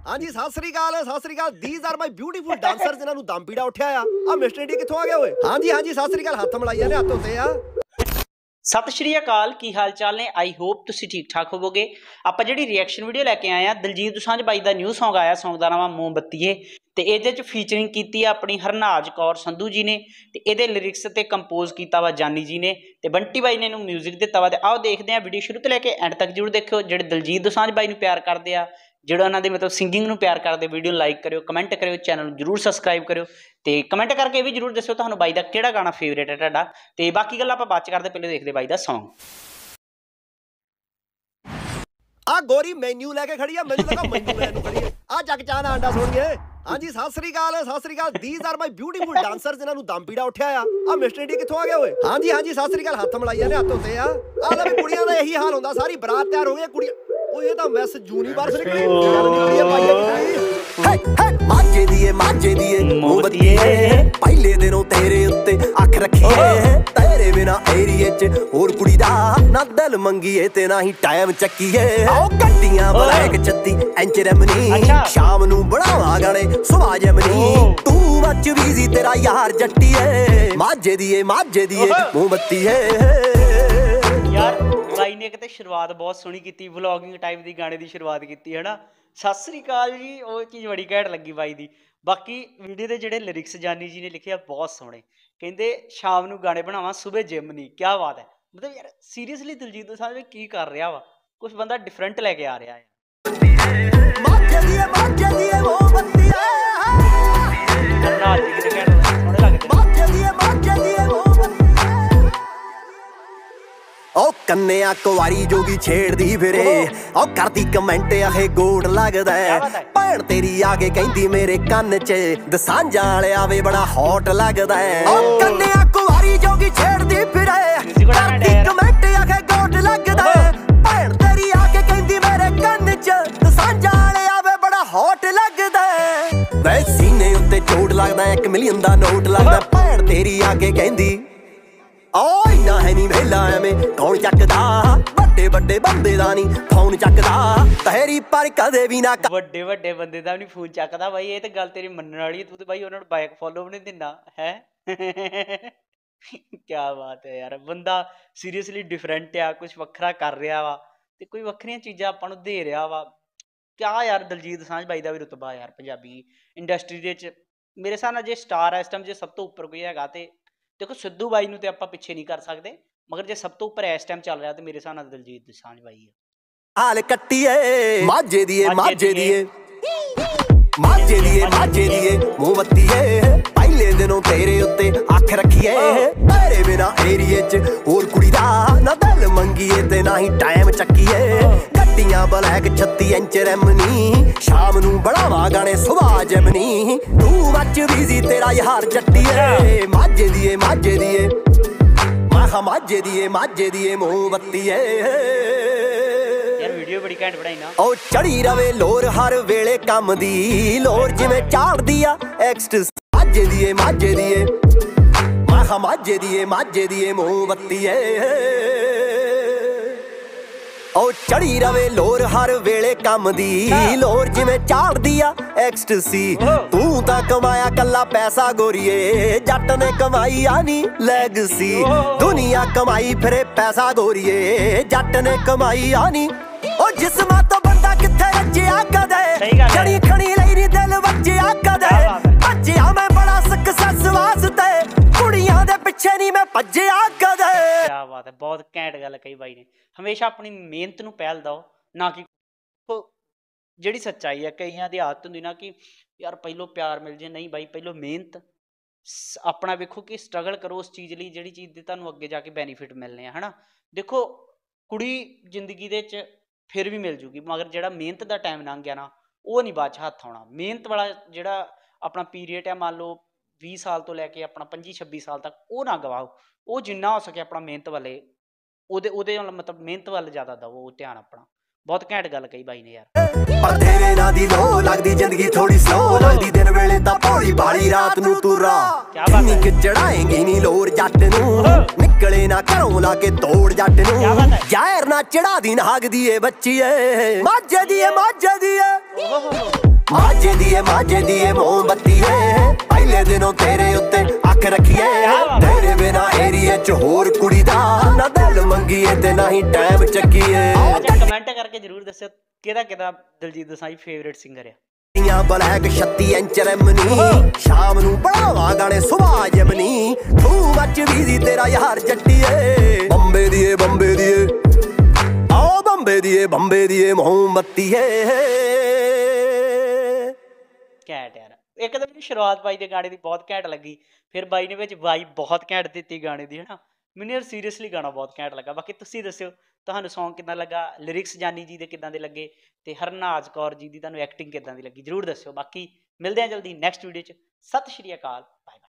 हाँ जी सत श्री अकाल these are my beautiful dancer जिन्हां नूं दम पीड़ा उठिया आ मिस्टर इंडिया कित्थों आ गया ओए हाँ जी सत श्री अकाल हत्थ मिलाई जाने हत्थ होते आ सत श्री अकाल की हाल चाल ने आई होप तुसीं ठीक ठाक होवोगे। आप जिहड़ी रिएक्शन वीडियो लैके आए हैं दिलजीत दोसांझ बाई का न्यू सॉन्ग आया सॉन्ग का नाम मोमबत्तीए ते इहदे च फीचरिंग की अपनी हरनाज कौर संधू जी ने ते इहदे लिरिक्स ते कंपोज किया वा जानी जी ने ते बंटी बाई ने इहनूं म्यूजिक दिता वा। आओ देखते हैं वीडियो शुरू तो लैके एंड तक जरूर देखियो। जिहड़े दिलजीत दोसांझ बाई नूं प्यार करदे आ जिहड़े उन्हां दे मतलब सिंगिंग नूं प्यार करदे वीडियो लाइक करियो कमेंट करियो चैनल जरूर सबसक्राइब करियो ते कमेंट करके भी जरूर दस्सियो तुहानूं बाई दा किहड़ा गाना फेवरेट है तुहाडा ते बाकी गल्लां आपां बाद च करदे पहले देखदे बाई दा सॉन्ग। आ गोरी मेन्यू लेके खड़ी है मेनू लगा मेन्यू लेके खड़ी है आ जग चाना अंडा सुनिए हाँ जी सत श्री अकाल these are my beautiful dancer जिन्हां नूं दम पीड़ा उठिया आ मिस्टर इंडिया कित्थों आ गया ओए हाँ जी सत श्री अकाल हत्थ मिलाई जाने हत्थ होते आ ले कुड़ियां दा यही हाल हुंदा सारी बरात तैयार हो गई कुड़ियां ओ ये तां मैस यूनिवर्स निकली गल निकली है पाई कितनी माजे दिए मोमबत्ती पहले दिनों तेरे उत्ते अख रखी है तेरे बिना एरिए च और कुड़ी दा ना दिल मंगीए ते ना ही टाइम चक्कीए आओ गड्डियां ब्लैक 36 इंच रमनी शाम नूं बनावा गाने सुबह जमनी तू मच बिजी तेरा यार जट्टी है माजे दिए मोमबत्ती है यार बाई ने किते शुरुआत बहुत सोहनी की व्लॉगिंग टाइप की गाने की शुरुआत की है ना। सत श्री अकाल जी वो चीज़ बड़ी घैंट लगी बाई दी। बाकी वीडियो के जोड़े लिरिक्स जानी जी ने लिखे बहुत सोहने कहते शाम नूं गाने बनावा सुबह जिम नहीं क्या बात है मतलब यार सीरीयसली दिलजीत दोसांझ की कर रहा वा कुछ बंदा डिफरेंट लेके आ रहा है। ओ कन्या कुवारी जोगी छेड़दी फिरे ओ करदी कमेंट आखे गोड़ लगदा है भैन तेरी आके कहंदी मेरे कन्न च दसांझा वालिया वे बड़ा हॉट लगदा है ओ कन्या कुवारी जोगी छेड़दी फिरे करदी कमेंट आखे गोड़ लगदा है भैन तेरी आके कहंदी मेरे कन्न च दसांझा वालिया वे बड़ा हॉट लगदा है वे सीने उत्ते चोट लगदा 1 मिलियन दा नोट लगदा भैन तेरी आके कहंदी ओ इन्ना है नी वेला एवें कौन चकदा बड़े बड़े बंदे दा नी फोन चकदा तेरी पर कदे भी ना बड़े बड़े बंदे दा नी फोन चकदा भाई ये ते गल तेरी मनण वाली तू ते भाई उन्हां नूं बैक फॉलो भी नहीं दिंदा है क्या बात है यार बंदा सीरीयसली डिफरेंट आ कुछ वखरा कर रहा वा ते कोई वखरियां चीज़ां आपां नूं दे रहा वा क्या यार दिलजीत दोसांझ बाई दा भी रुतबा यार पंजाबी इंडस्ट्री दे च मेरे हिसाब नाल जे स्टार इस टाइम जे सब तो उपर कोई हैगा ते देखो सिद्धू बाई नूं ते आपां पिछे नहीं कर सकते मगर जे सब तो उपर इस टाइम चल रहा तो मेरे हिसाब नाल दिलजीत दोसांझ बाई है। हाल कट्टीए माजे दिए मोमबत्ती पहले दिनों तेरे उत्ते अख रखीए तेरे बिना एरिए च और कुड़ी दा ना दिल मंगीए ते ना ही टाइम चक्कीए गड्डियां ब्लैक 36 इंच रमनी शाम नूं बनावा गाने सुबह जमनी तू मच बिजी तेरा यार जट्टी है माजे दिए माजे दिए मोमबत्ती वीडियो बड़ी घैंट बनाई ना ओ चढ़ी रवे लोर हर वेले कम दी लोर जिवें चाड़दी आ एक्सटेंसी माजे दिए मोमबत्ती ओ चढ़ी रवे लोर हर वेले कम दी लोर जिवें चाड़दी आ एक्सटेंसी तू तां कमाया कल्ला पैसा गोरीए जट ने कमाई आनी लेगसी दुनिया कमाई फिरे पैसा गोरीए जट ने कमाई आनी ओ जिस्मां तो बंदा किथे रज्जिया कदे खड़ी खड़ी लई नी दिल वज्जिया कदे भज्जिया मैं बड़ा सक्सेस वास्ते कुड़ियां दे पिछे नहीं मैं भज्जिया कदे। क्या बात है बहुत घैंट गल कही बाई ने हमेशा अपनी मेहनत नूं पहल दो ना कि जिहड़ी सच्चाई है कईयां दी आदत हुंदी ना कि यार पहलों प्यार मिल जाए नहीं भाई पहलों मेहनत अपना वेखो कि स्ट्रगल करो उस चीज़ लई जिहड़ी चीज़ दे तुहानूं अगे जाके बेनीफिट मिलने है ना। देखो कुड़ी जिंदगी दे च फिर भी मिल जूगी मगर जिहड़ा मेहनत का टाइम लंघ गया ना वो नहीं बाद हत्थ आउणा। मेहनत वाला जिहड़ा अपना पीरीयड है मान लो 20 साल तो लैके अपना 25-26 साल तक वो ना गवाओ वो जिन्ना हो सके अपना मेहनत वाले ओदे मतलब मेहनत वाल ज़्यादा दवो ध्यान अपना। बहुत घैंट गल कही बाई ने यार पर तेरे ना दी लो लगदी जिंदगी थोड़ी स्लो लगदी दिन वेले तां भोली भाली रात नूं तू रा किन्नी कि चढ़ाएंगी नी लोर जट नूं निकले ना घरों लाके तोड़ जट नूं जहर ना चढ़ा दी नाग दी ए बच्ची ए माझे दी ਮਾਝੇ ਦੀ ਏ ਮੋਮਬੱਤੀ ਏ ਪਹਿਲੇ ਦਿਨੋਂ ਤੇਰੇ ਉੱਤੇ ਅੱਖ ਰੱਖੀਏ ਤੇਰੇ ਬਿਨਾ ਏਰੀਏ ਚ ਹੋਰ ਕੁੜੀ ਦਾ ਨਾ ਦਿਲ ਮੰਗੀਏ ਤੇ ਨਾ ਹੀ ਟਾਈਮ ਚੱਕੀਏ ਕਮੈਂਟ ਕਰਕੇ ਜਰੂਰ ਦੱਸਿਓ ਕਿਹਦਾ ਦਿਲਜੀਤ ਦੋਸਾਂਝ ਫੇਵਰੇਟ ਸਿੰਗਰ ਆ ਬਲੈਕ 36 ਇੰਚ ਰੈਮਨੀ ਸ਼ਾਮ ਨੂੰ ਬਣਾਵਾ ਗਾਣੇ ਸੁਭਾ ਜਮਨੀ ਤੂੰ ਮੱਚ ਵੀ ਤੇਰਾ ਯਾਰ ਜੱਟੀਏ ਬੰਬੇ ਦੀ ਏ ਆਓ ਬੰਬੇ ਦੀ ਏ ਮੋਮਬੱਤੀ ਏ ਘੈਂਟ ਯਾਰ ਇੱਕ ਤਾਂ ਮੈਨੂੰ ਸ਼ੁਰੂਆਤ ਬਾਈ ਦੇ ਗਾਣੇ ਦੀ ਬਹੁਤ ਘੈਂਟ ਲੱਗੀ ਫਿਰ ਬਾਈ ਨੇ ਵਿੱਚ ਵਾਈਬ ਬਹੁਤ ਘੈਂਟ ਦਿੱਤੀ ਗਾਣੇ ਦੀ ਹਨਾ ਮੈਨੂੰ ਯਾਰ ਸੀਰੀਅਸਲੀ ਗਾਣਾ ਬਹੁਤ ਘੈਂਟ ਲੱਗਾ ਬਾਕੀ ਤੁਸੀਂ ਦੱਸਿਓ ਤੁਹਾਨੂੰ ਸੌਂਗ ਕਿੱਦਾਂ ਲੱਗਾ ਲਿਰਿਕਸ ਜਾਨੀ ਜੀ ਦੇ ਕਿੱਦਾਂ ਦੇ ਲੱਗੇ ਤੇ ਹਰਨਾਜ਼ ਕੌਰ ਜੀ ਦੀ ਤੁਹਾਨੂੰ ਐਕਟਿੰਗ ਕਿੱਦਾਂ ਦੀ ਲੱਗੀ ਜਰੂਰ ਦੱਸਿਓ ਬਾਕੀ ਮਿਲਦੇ ਹਾਂ ਜਲਦੀ ਨੈਕਸਟ ਵੀਡੀਓ 'ਚ ਸਤਿ ਸ਼੍ਰੀ ਅਕਾਲ ਬਾਏ ਬਾਏ